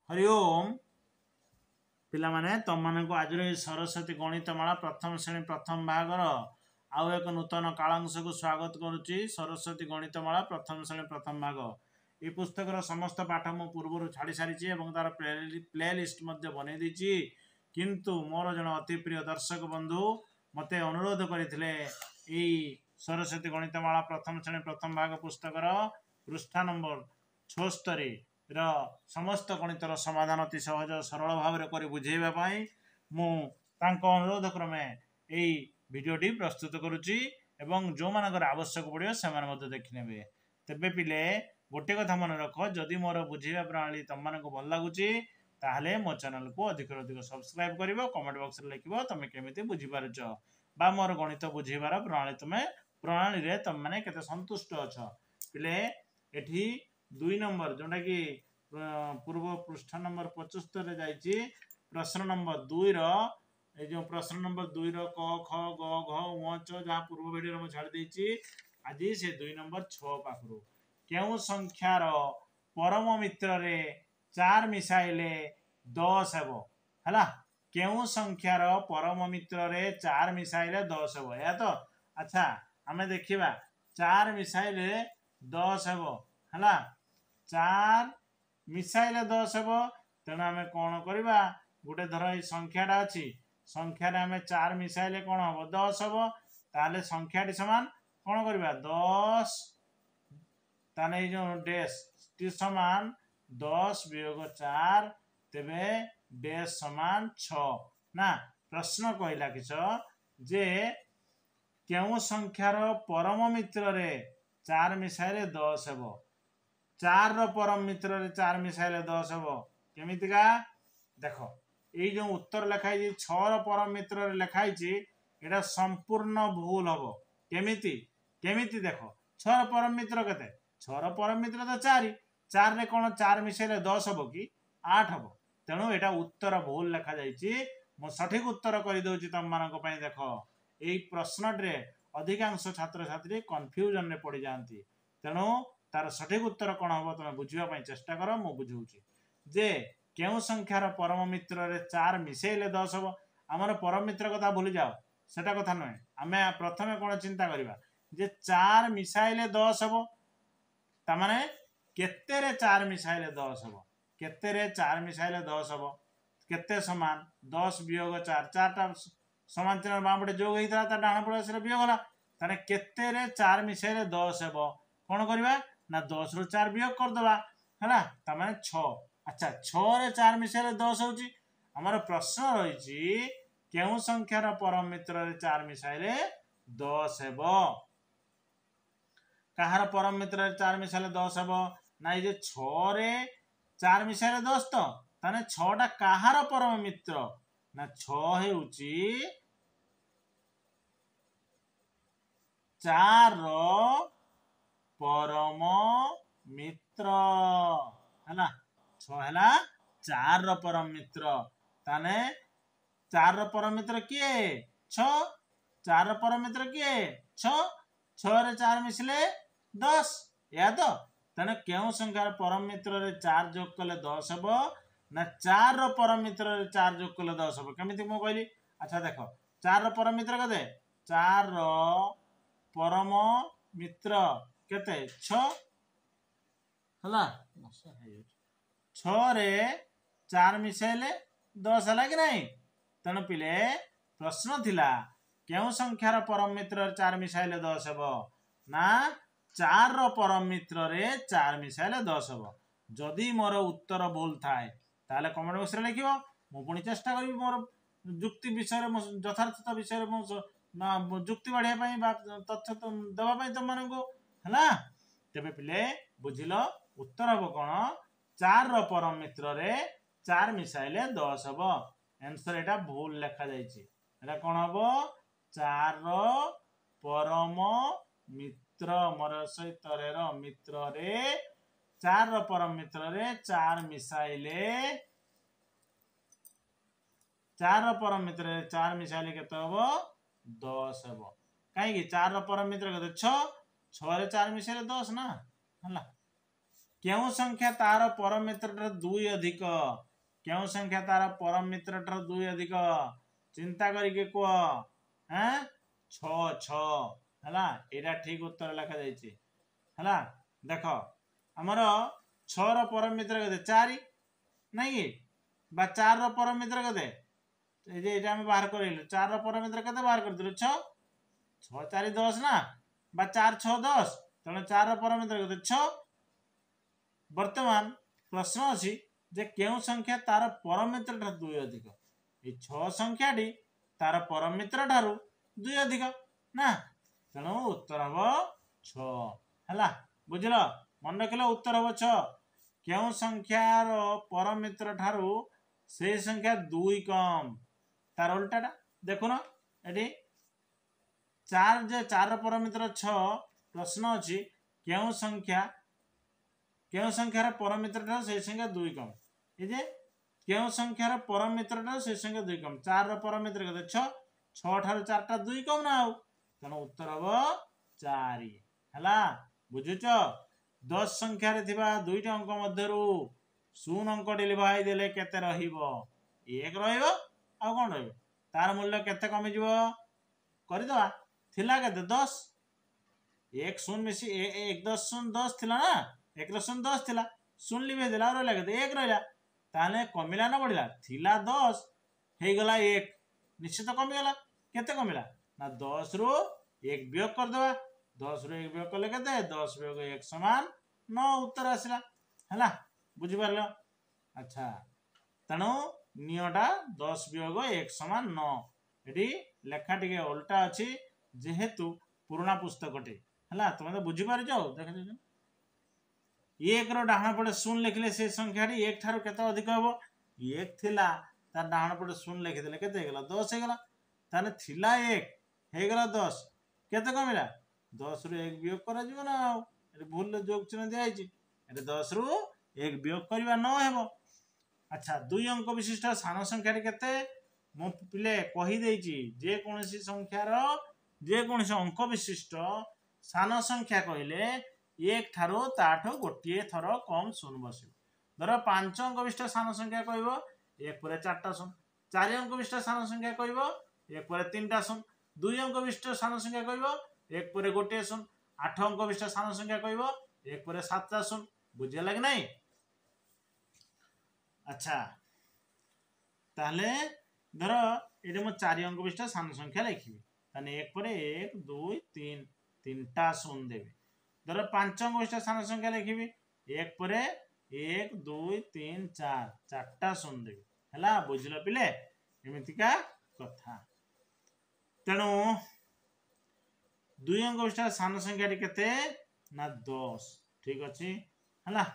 हरि ओम पिला माने तुम मान को आज सरस्वती गणितमाला प्रथम श्रेणी प्रथम भागर आउ एक नूतन कालांश को स्वागत करुच्ची। सरस्वती गणितमाला प्रथम श्रेणी प्रथम भाग ये पुस्तकर समस्त पाठ मु पूर्व छाड़ी सारी तार प्ले लिस्ट बनई देची। किंतु मोर जन अति प्रिय दर्शक बंधु मते अनुरोध करते सरस्वती गणितमाला प्रथम श्रेणी प्रथम भाग पुस्तकर पृष्ठा नंबर 76 समस्त गणितर समाधान अति सहज सरल भाव में बुझेवाई मु अनुरोध क्रमे यही भिडटी प्रस्तुत करुच्ची एवं जो मानकर आवश्यक पड़ो से देखने तेबे पिले गोटे कथा मन रख जदि मोर बुझेवा प्रणाली तुम मान भल लगुच ताहले मो चैनल को अधिक अधिक सब्सक्राइब कर कमेंट बॉक्स में लिख तुम केमी बुझीपार बा मोर गणित बुझेबार प्रणाली तुम्हें प्रणाली तुम मैंने केते संतुष्ट अच्छा पिले एठी 2 नंबर जोटा कि पूर्व पृष्ठ नंबर 75 जाइए प्रश्न नंबर 2 जो प्रश्न नंबर 2 क ख ग घ ङ च जहाँ पूर्व वीडियो में छाड़ देछि आज से 2 नंबर 6 पाखरु क्यों संख्यार परम मित्र रे 4 मिसाइले 10 हेबो हला क्यों संख्यार परम मित्र रे 4 मिसाइले 10 हेबो या तो अच्छा हमें देखिबा 4 मिसाइले 10 हेबो हला 4 मिसाइले 10 हेबो तेणु आम कौन करवा गोटे धर ये संख्याटा अच्छी संख्यार आम 4 मिसाइले कौन हम 10 हेबो ताले संख्याटी समान कौन करवा 10 ताने जो डेस टी समान 10 वियोग 4 तेबे डेस समान 6 ना प्रश्न कहला किस जे क्यों संख्यार परम मित्र रे 4 मिसाइले 10 हेबो 4 परम मित्र रे 4 मिसाइले 10 हेबो केमितिका देख ये जो उत्तर लिखाई 6 परम मित्र रे लिखाई एटा संपूर्ण भूल हम केमिति केमिति देख 6 परम मित्र केते 6 परम मित्र तो 4 रे कौन 4 मिसाइले 10 हेबो कि 8 हेबो तेणु एटा उत्तर भूल लिखा जाइए मो सठिक उत्तर कर दउची तुम मानक पई देख यही प्रश्न रे अधिकांश छात्र छात्री कन्फ्यूजन रे पड़ जाती तेणु तार सठिक उत्तर कौन हम तुम बुझापी चेष्टा कर मु बुझाऊँ जे क्यों संख्यार परम मित्र रे 4 मिसेले 10 हम आमर परम मित्र कथा भूली जाओ सेटा कथा नुहे आम प्रथम कौन चिंता करवा जे 4 मिसाइले 10 हम तामाने केते रे 4 मिसाइले 10 हम केते रे 4 मिसाइले 10 हम केते समान 10 वियोग 4 4टा समान चिन्ह बाम पटे जोग होता है डाण पड़े से वियोग गला ताने केते रे 4 मिसाइले 10 हेबो कौन करवा ना 10 रु 4 वियोग करदे है ताने 6 अच्छा 6 रे 4 मिसाइले 10 होची हमर प्रश्न रही क्यों संख्यार परम मित्र रे 4 मिसाइले 10 हेबो कहार परम मित्र रे 4 मिसाइले 10 हेबो ना ये 6 रे 4 मिसाइले 10 तो ताने 6 टा कहार परम मित्र ना 6 हेउची 4 परम मित्र है ना 6 है 4 परम मित्र ताने 4 परम मित्र किए 6 4 परम मित्र किए 6 रे 4 मिसले 10 या तो ताने क्यों संख्यार परम मित्र रे 4 जोग कले 10 हेबो ना 4 परम मित्र रे 4 जोग कले 10 हेबो केमिति मो कहली अच्छा देखो 4 परम मित्र कते 4 परम मित्र केते 6 हला 6 रे 4 मिसाइले 10 है कि नहीं तेणु पिले प्रश्न थिला क्यों संख्यार परम मित्र 4 मिसाइले 10 हेबो ना 4 परम मित्र रे 4 मिसाइले 10 हेबो जदि मोर उत्तर भूल थाए ताले कमेंट बॉक्स रे लिखिबो मु पुणी चेष्टा करिवि मोर जुक्ति विषय यथार्थता विषय जुक्ति बढ़िया पाई बा तथ्य देवा पाई तुम मानको हला तेबे पिले बुझिलो उत्तर हम कौन 4 परम मित्र रे 4 मिसाइले 10 हम आंसर एटा भूल लिखा जाइए कौन हम 4 परम मित्र मोर सहित मित्र रे 4 परम मित्र रे 4 मिसाइले 4 परम मित्र रे 4 मिसाइले केते हम 10 हम कहीं 4 परम मित्र के 6 रे 4 मिसाइले 10 ना हला केउ संख्या तार परम मित्र 2 अधिक केउ संख्या तार परम मित्र 2 अधिक चिंता करके कह हाँ 6 6 है यहाँ ठीक उत्तर लिखा जाइए देख आमर 6 रो परम मित्र के 4 नहीं बा 4 रो परम मित्र के बाहर कर 4 रो परम मित्र के बाहर कर 6 6 4 10 ना बा 4 6 10 तेणु 4 रो परम मित्र के 6 वर्तमान प्रश्न अच्छी जे केउ संख्या तार परम मित्र 2 अधिक ये 6 संख्याटी तार परम मित्र 2 अधिक ना तेणु उत्तर हम 6 है बुझल मन रखिल उत्तर हम 6 केउ संख्यार परम मित्र ठारू से संख्या 2 कम तार उल्टाटा देखुन ये 4 जे 4 परम मित्र 6 प्रश्न अच्छी केउ संख्यार परम मित्र से संख्या 2 कम ये केउ संख्यार परम मित्र से संख्या 2 कम 4 परम मित्र के 6 6 ठार 4 टा 2 कम ना तेणु उत्तर हम 4 है बुझुच 10 संख्यार दुईट अंक मध्य 0 अंक डिवाई देले केते रहिबो 1 रहिबो आ कोन रहिबो तार मूल्य केते कमी जिवो करदवा थिला केते 10 1 0 मिसी 1 10 0 10 थिला ना 1 0 10 थिला 0 लिबे देला और लगे 1 रहिला ताले कमिला ना बढ़िला थिला 10 हे गला 1 निश्चित कमी गला केते कमिला ना 10 रु 1 वियोग कर दवा 10 रु 1 वियोग कले केते 10 वियोग 1 समान 9 उत्तर आसला हला बुझि परलो अच्छा तणु नियटा 10 वियोग 1 समान 9 एटी लेखा टिके उल्टा अछि जेहेतु पुराना पुस्तकटे हला तुम तो बुझि पारि जाओ देख 1 रो डाहाण पटे 0 लिखले से संख्याटी 1 ठारो केते अधिक हबो 1 थिला तार डाहाण पटे 0 लिखि देले केते हे गेला 10 हे गेला ताने थिला 1 हे गेला 10 केते कमिला 10 रु 1 वियोग करा जिवो ना ए भूल जोग चिन्ह दिया आइछि ए 10 रु 1 वियोग करबा न हेबो अच्छा 2 अंक विशिष्ट सान संख्याटी केते मो पिले कहि देइछि जे कोनसी संख्यार जे कोनसी अंक विशिष्ट सान संख्या कहले 1 ठारो ताठो गोटे थर कम 0 बसिबो धर 5 अंक विशिष्ट सान संख्या कहबो 1 पर 4 टा 0 4 अंक विशिष्ट सान संख्या कहबो 1 पर 3 टा 0 2 अंक विशिष्ट सान संख्या कहबो 1 पर गोटे 0 8 अंक विशिष्ट सान संख्या कहबो 1 पर 7 टा 0 बुझे लाग नहीं अच्छा ताले धर ये मो 4 अंक विशिष्ट सान संख्या लिखिबी ताने 1 पर 1 2 3 3 टा 0 देबे धर 5 अंक विशिष्ट सान संख्या लिखिबी 1 पर 1 2 3 4 4 टा 0 देबी हला बुझलो पिले एमितिका कथा तेणु 2 अंक विशिष्ट सान संख्या केते ना 10 ठीक अछि हला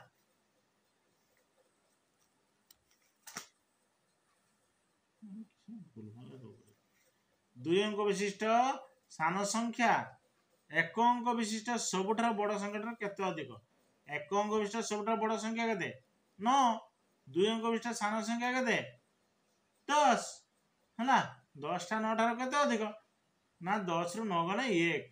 2 अंक विशिष्ट सान संख्या 1 अंक विशिष्ट सबुठार बड़ संख्या केते अधिक 1 अंक विशिष्ट सबुठार बड़ संख्या केते 9 2 अंक विशिष्ट सान संख्या केते 10 हला 10 टा 9 ठार केते अधिक ना 10 रु 9 गले 1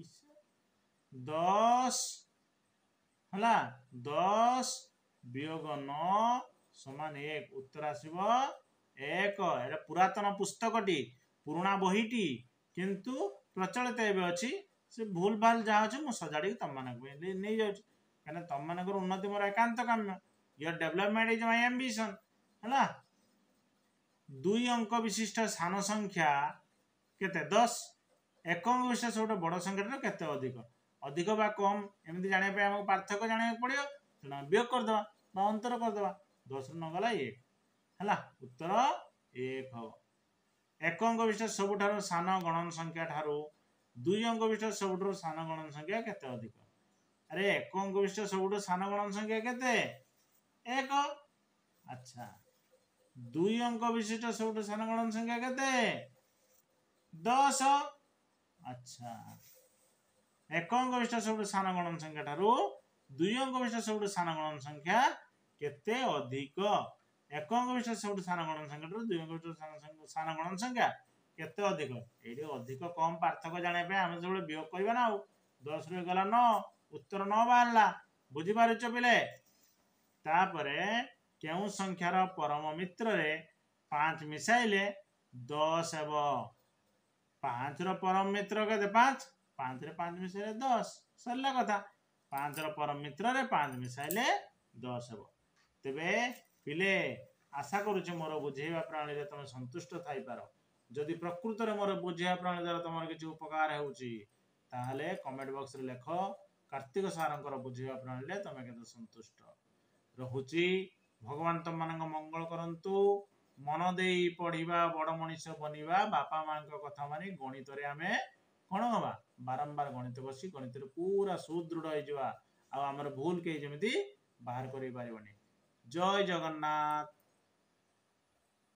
10 हला 10 वियोग 9 समान 1 उत्तर आसीबो 1 एटा पुरातन पुस्तकटी पुराना बहीटी किंतु प्रचलित एबे अछि से भूल भाल जहाँ अच्छे मुझे सजाड़ी तुम मानक नहीं जाऊँ कहीं तुम मानक उन्नति मोर एकांत काम्य your development is my ambition है 2 अंक विशिष्ट सान संख्या केते 10 1 अंक विशिष्ट सब बड़ संख्या केते अधिक अधिक बा कम एमती जाना आमको पार्थक्य जाना पड़ो तेना वियोग करदे अंतर करदे 10 रु 9 गला 1 है उत्तर 1 हम 1 अंक विशिष्ट सबुठार सान गणन संख्या ठारू 2 अंक विशिष्ट सबुठार सान गणन संख्या केते अधिक अरे 1 अंक विशिष्ट सबुठार सान गणन संख्या केते 1 अच्छा 2 अंक विशिष्ट सबुठार सान गणन संख्या केते 10 अच्छा 1 अंक विशिष्ट सबुठार सान गणन संख्या ठारू 2 अंक विशिष्ट सबुठार सान गणन संख्या केते अधिक 1 अंक विशिष्ट सबुठार सान गणन संख्या ठारू 2 अंक विशिष्ट सान गणन संख्या केते अधिक एडी अधिक कम पार्थक्य जाने पे हम सब वियोग करबा ना 10 रु गला 9 उत्तर 9 बाहरला बुझिपारुच पिले तापरे केउ संख्यार परम मित्र रे 5 मिसाइले 10 हेब 5 रो परम मित्र केते 5 5 रे 5 मिसाइले 10 सरला कथा 5 रो परम मित्र रे 5 मिसाइले 10 हेब तेबे पिले आशा करूचे मोर बुझेबा प्रणाली रे तुम संतुष्ट थाई पारो जदि प्रकृत रे मोर बुझेबा प्रणाली द्वारा तुमर किछि उपकार हेउची ताहले कमेंट बॉक्स रे लेखो कार्तिक सारंकर बुझेबा प्रणाली रे तुम केते संतुष्ट रहुची भगवान तुम मानक मंगल करंतु मन देई पढ़िबा बड़ मनीष बनिबा बापा मां कथा मानी गणित रे आमे कोन हवा बारंबार गणित बसी गणित रे पूरा सुदृढ़ हो जावा आ हमर भूल के जेमिति बाहर करि पारिबनी जय जगन्नाथ।